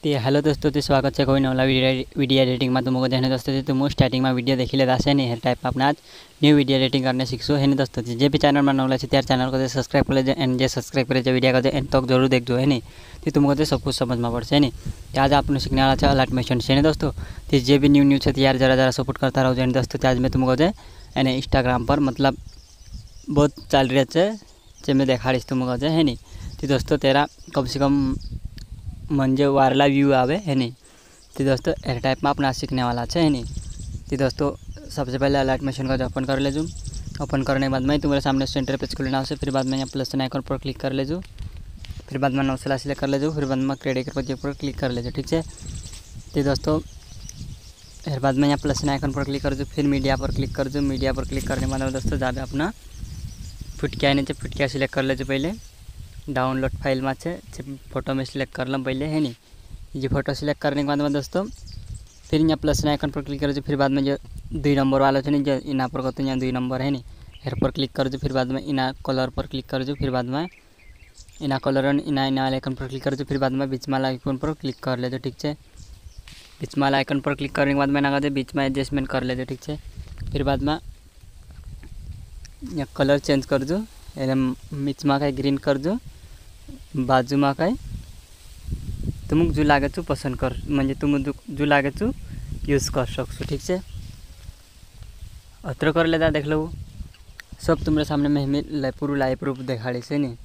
ते हेलो दोस्तों, तो स्वागत है कोई नवला वीडियो एडिटिंग में। तुमको देने दोस्तों तुम स्टार्टिंग में वीडियो देखी लेता है नहीं टाइप अपना आज न्यू वीडियो एडिटिंग करने सीखो है नहीं दोस्तों। जे भी चैनल में नवला त्यार चैनल को सब्सक्राइब कर ले एंड जे सब्सक्राइब करे वीडियो को एंड तक जरूर देखो है नहीं। तो तुमको सब कुछ समझ में पड़े है नहीं। तो आज आपने सीखने वाला है अलर्ट मिशन से नहीं दोस्तों। तो जे भी न्यू न्यूज है यार जरा जरा सपोर्ट करता रहो है दोस्तों। तो आज मैं तुमको यानी इंस्टाग्राम पर मतलब बहुत चल रही है जो मैं देखाड़ीश तुमको है नहीं। तो दोस्तों तेरा कम से कम म्हणजे वारला व्यू आवे है नहीं। तो दोस्तों एर टाइप में अपना सीखने वाला है नहीं। तो दोस्तों सबसे पहले अलर्ट मशीन को ओपन कर ले। ओपन करने के बाद में तुम्हारे सामने सेंटर पेज खुलना हो। फिर बाद में यहाँ प्लस आइकन पर क्लिक कर ले। फिर बाद में नौसला सिलेक्ट कर ले। फिर बाद में क्रेडिट पर क्लिक कर ले। ठीक है। तो दोस्तों फिर बाद में यहाँ प्लस आइकन पर क्लिक कर दो। फिर मीडिया पर क्लिक कर दो। मीडिया पर क्लिक करने के बाद दोस्तों जावे अपना फुटकिया नीचे फुटकिया सिलेक्ट कर ले। पहले डाउनलोड फाइल में फोटो में सिलेक्ट कर लूँ पहले है नहीं। ये फोटो सिलेक्ट करने के बाद में दोस्तों फिर यहाँ प्लस आइकन पर क्लिक कर दो। फिर बाद में जो 2 नंबर वाला है नहीं जो इना पर कहते हैं यहाँ 2 नंबर है नहीं हेर पर क्लिक कर दो। फिर बाद में इना कलर पर क्लिक कर दो। फिर बाद में इना कलर इना इना आइकन पर क्लिक कर दो। फिर बाद में बीच वाला आइकन पर क्लिक कर ले। ठीक है। बीच वाला आइकन पर क्लिक करने के बाद में ना बीच में एडजस्टमेंट कर ले। ठीक है। फिर बाद में यहाँ कलर चेंज कर दो। बीच में कहीं ग्रीन कर दो। बाजू में कहीं तुमको जो लागे छु पसंद कर म्हणजे तुम जो लागे छु यूज कर सकसो। ठीक है। अत्र कर लेता देख लो सब तुम्हारे सामने में हमें पूरा लाइव प्रूफ देखाड़ी से नहीं।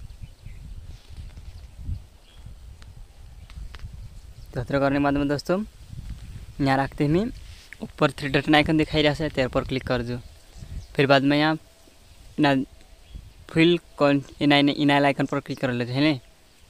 तो अत्र करने के बाद में दोस्तों यहाँ रखते हमें ऊपर 3 डॉट आइकन दिखाई रहा है तेरे पर क्लिक कर दो। फिर बाद में यहाँ ना फुल कौन इना आइकन पर क्लिक कर लेते हैं नहीं।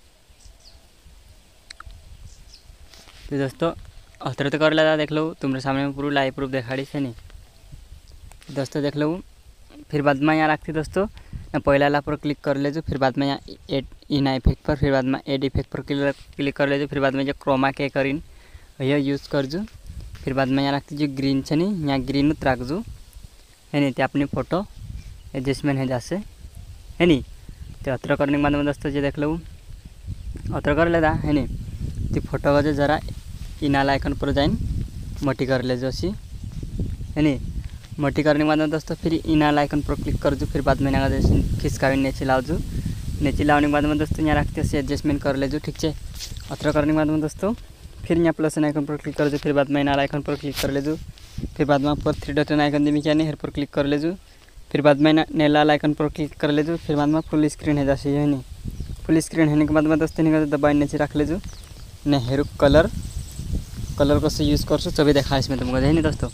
तो दोस्तों अत्र तो कर लेता देख लो तुम्हारे सामने में पूरा लाइव प्रूफ देखाड़ी से नहीं दोस्तों देख लो। फिर बाद में यहाँ रखती दोस्तों यहाँ पहला ला पर क्लिक कर ले। फिर बाद में यहाँ एड इन इफेक्ट पर फिर बाद में एड इफेक्ट पर क्लिक कर ले। फिर बाद में जो क्रोमा के करीन यह यूज़ कर जो। फिर बाद में यहाँ रखती जो ग्रीन है नहीं यहाँ ग्रीन रख जो है नहीं। तो अपनी फोटो एडजस्टमेंट है जैसे है नहीं। तो अत्र करने के बाद में दोस्तों जो देख लो अत्र कर लेता है नहीं। तो फोटो का जो जरा इनाला आइकन पर जाइन मोटी कर ले जो सी है नहीं। मोटी करने के बाद में दोस्तों फिर इनाला आइकन पर क्लिक कर दो। फिर बाद में ना खिसका नीचे लाओ जो नीचे लाने के बाद में दोस्तों यहाँ रखते हैं एडजस्टमेंट कर ले जो। ठीक है। अत्र करने के बाद में दोस्तों फिर यहाँ प्लस आइकन पर क्लिक कर दो। फिर बाद में इनाला आइकन पर क्लिक कर ले जो। फिर बाद में ऊपर 3 डॉट आइकन दी क्या नहीं हेर पर क्लिक कर ले जो। फिर बाद में नेला आइकन पर क्लिक कर ले जो। फिर बाद में फुल स्क्रीन है जैसे है नहीं। फुल स्क्रीन होने के बाद में दोस्तों नहीं दबाई नीचे रख ले जो ने हेरू कलर को से यूज़ कर सो तभी देखा इसमें तुमको है नहीं दोस्तों।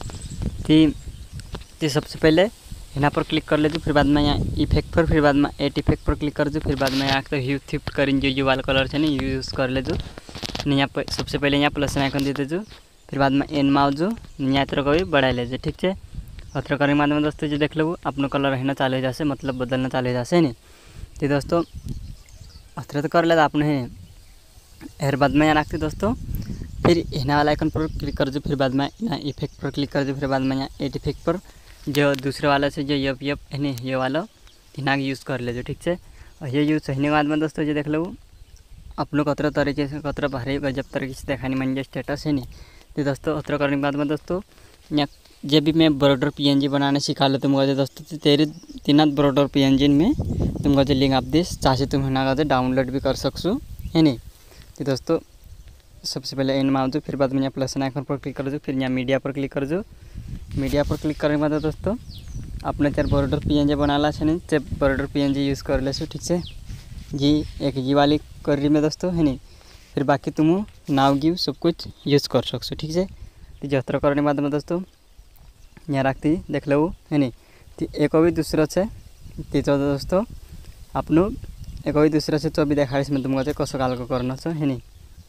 तो सबसे पहले यहाँ पर क्लिक कर ले दो। फिर बाद में यहाँ इफेक्ट पर फिर बाद में एट इफेक्ट पर क्लिक कर दो। फिर बाद में यहाँ तो ह्यू थिफ्ट करें जो ये वाला कलर है ना यूज़ कर ले दो। यहाँ पर सबसे पहले यहाँ प्लस आइकन दे दो। फिर बाद में एन माउ जो यहाँ तरह को भी बढ़ा ले जो। ठीक है। अत्र करने के बाद में दोस्तों जो देख लो अपना कलर रहना चालू हो जाए मतलब बदलना चालू हो जाए नहीं। तो दोस्तों अत्र तो कर लेता आपने है एर बाद में यहाँ रखते दोस्तों फिर इना वाला आइकन पर क्लिक कर दो। फिर बाद में यहाँ इफेक्ट पर क्लिक कर दो। फिर बाद में यहाँ एड इफेक्ट पर जो दूसरे वाला से जो यप है नहीं ये वाला इना यूज़ कर ले जो। ठीक है। और ये यूज़ होने के बाद में दोस्तों जो देख लो आप लोग कतरा तरीके से कतरा भारी गजब तरीके से दिखाने म्हणजे स्टेटस है नहीं। तो दोस्तों अत्र करने के बाद में दोस्तों यहाँ जब भी मैं बॉर्डर PNG बनाने सिखा लो तुमको जो दोस्तों तेरे 3 बॉर्डर PNG में तुमको जो लिंक आप दे चाहे तुम ना डाउनलोड भी कर सकसो है नहीं। तो दोस्तों सबसे पहले इन माउ दो। फिर बाद में यहाँ प्लस आइकन पर क्लिक कर दो। फिर यहाँ मीडिया पर क्लिक कर दो। मीडिया पर क्लिक करने के बाद दोस्तों अपने 4 बॉर्डर PNG बनाला है नहीं जब बॉर्डर PNG यूज़ कर ले सो। ठीक है। जी एक ये वाली कर रही मैं दोस्तों है नहीं। फिर बाकी तुम नाव गिव सब कुछ यूज़ कर सकसो। ठीक है। तो जत्र करने के बाद में दोस्तों यहाँ रखती देख लो है नहीं। तो एक भी दूसरा से तीसरा दोस्तों अपनो एक भी दूसरा से तो भी देखा इसमें तुमको कसो काल को करना है नहीं।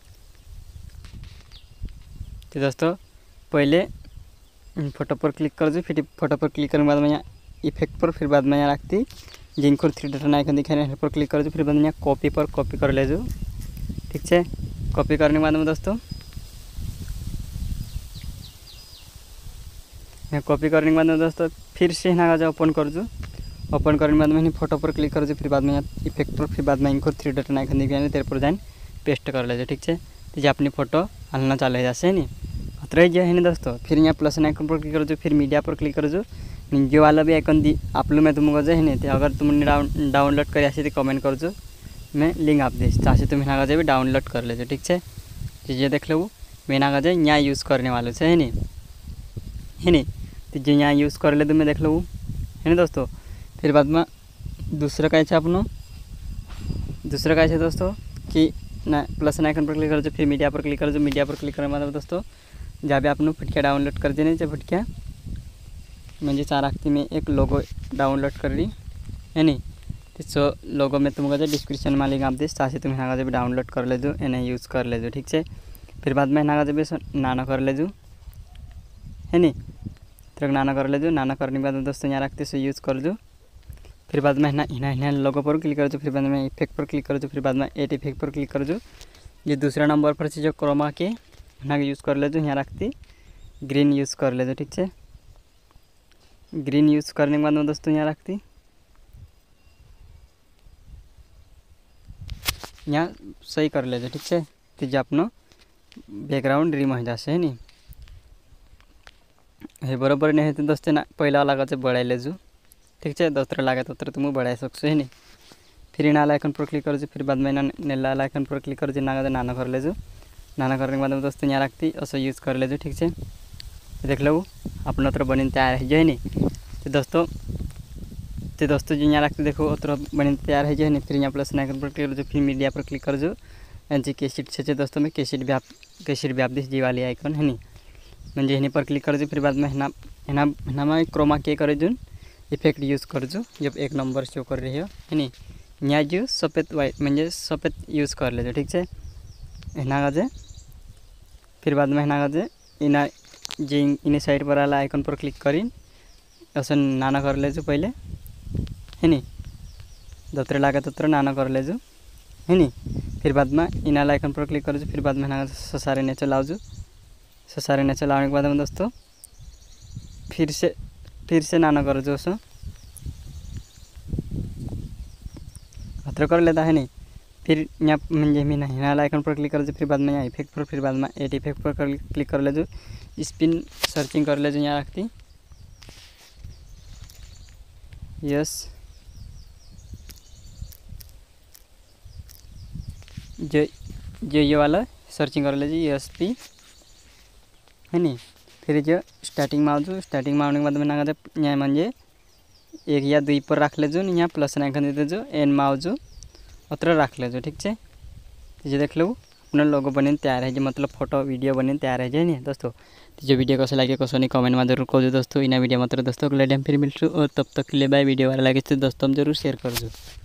तो दोस्तों पहले फोटो पर क्लिक कर दो। फिर फोटो पर क्लिक करने के बाद में यहाँ इफेक्ट पर फिर बाद में यहाँ रखती जिनको 3 डॉट आइकन दिखा रहे हैं पर क्लिक कर दो। फिर बाद में यहाँ कॉपी पर कॉपी कर ले जो। ठीक है। कॉपी करने के बाद में दोस्तों यहाँ कॉपी करने के बाद में दोस्तों फिर से ना जो ओपन कर दो। ओपन करने के बाद में फोटो पर क्लिक कर दो। फिर बाद में यहाँ इफेक्ट पर फिर बाद में इनको 3 डॉट आइकन दिखा तेरे पर जाइन पेस्ट कर ले। ठीक है। तीजे अपनी फ़ोटो हालना चालू हो जासे है नी अत्र है नी दोस्तों। फिर यहाँ प्लस आइकन पर क्लिक करो, फिर मीडिया पर क्लिक करो, जो वाला भी आइकन दी आपलो मैं तुमको है नी अगर तुमने डाउनलोड कर आसे तो कमेंट कर मैं लिंक आप दीस चाहे तुम ना भी डाउनलोड कर ले ठीक है। ये देख लो मैं ना यहाँ यूज़ करने वालों से है नी तो जो यहाँ यूज़ कर ले मैं देख लो है नी दोस्तों। फिर बाद में दूसरा का अपनो दूसरा का दोस्तों कि ना प्लस आइकन पर क्लिक करो, फिर मीडिया पर क्लिक करो, मीडिया पर क्लिक करने मतलब दोस्तों जहाँ भी आपने फटकिया डाउनलोड कर देने फटकिया म्हणजे चार आखती में एक लोगो डाउनलोड कर ली है नी तो लोगो में तुमको डिस्क्रिप्शन में लिंक आप दीस चाहे तुम ना भी डाउनलोड कर ले एने यूज़ कर ले ठीक है। फिर बाद में ना भी नाना कर ले है नी तो नाना कर ले नाना करने के बाद दोस्तों यहाँ रखते सो यूज़ कर दो। फिर बाद में हिना लोगो पर क्लिक कर फिर बाद में इफेक्ट पर क्लिक कर फिर बाद में एड इफेक्ट पर क्लिक कर ये दूसरा नंबर पर जो क्रोमा के ना यूज़ कर ले यहाँ रखती ग्रीन यूज़ कर ले ठीक है। ग्रीन यूज़ करने के बाद में दोस्तों यहाँ रखती यहाँ सही कर ले ठीक है। तो जो अपना बैकग्राउंड रिम हो जासे है नी हे बराबर नहीं है तो दोस्तों ना पहला वाला का बढ़ाई ले ठीक है। दोस्तरा लगे तो तुम बढ़ाई सकते है नी। फिर इन आइकन पर क्लिक कर फिर बाद में नेला आइकन पर क्लिक कर नाना कर ले नाना करने के बाद में दोस्तों यहाँ रखती ऐसा यूज़ कर ले ठीक है। देख लो अपना तरफ बनी तैयार है जो है नी तो दोस्तों जो यहाँ रखते देखो उतर बनी तैयार है जो है नी। फिर यहाँ प्लस आइकन पर क्लिक कर फिर मीडिया पर क्लिक कर यांची केसेट से दोस्तों में केसेट व्याप दिस जी वाली आइकन है नी म्हणजे हिनी पर क्लिक कर फिर बाद में हिना में क्रोमा के करे जो इफेक्ट यूज़ कर जब एक नंबर शो कर रही है नी यहाँ जो सफ़ेद वाइट म्हणजे सफ़ेद यूज़ कर ले ठीक है। हिना जे फिर बाद में हिना जे इना जे इन साइड पर वाला आइकन पर क्लिक करी ऐसा नाना कर ले पहले है नी दोतरे लगे तोतरे नाना कर ले है नी। फिर बाद में इन आइकन पर क्लिक कर फिर बाद में ना ससारे नीचे लाओ ससारे नीचे लाने के बाद में दोस्तों फिर से नाना कर जो अत्र कर लेता है नी। फिर यहाँ म्हणजे मी हिना आइकन पर क्लिक कर फिर बाद में यहाँ इफेक्ट पर फिर बाद में एड इफेक्ट पर क्लिक कर ले स्पिन सर्चिंग कर ले यहाँ रखती यस जो ये वाला सर्चिंग कर ले ESP है नी। फिर जो स्टार्टिंग में आओ स्टार्टिंग में आने के बाद में ना यहाँ म्हणजे एक या दुई पर रख ले यहाँ प्लस आइकन दे जो एन में आओ उतर रख ले ठीक है। ये देख लो अपना लोगो बने तैयार है जो मतलब फोटो वीडियो बने तैयार है जो नहीं दोस्तों। तो जो वीडियो कैसे लगे कसो नहीं कमेंट में जरूर कर दो दोस्तों। इन वीडियो मतलब दोस्तों को फिर मिलूँ और तब तक के लिए बाय। वीडियो वाला लगे तो दोस्तों जरूर शेयर कर दो।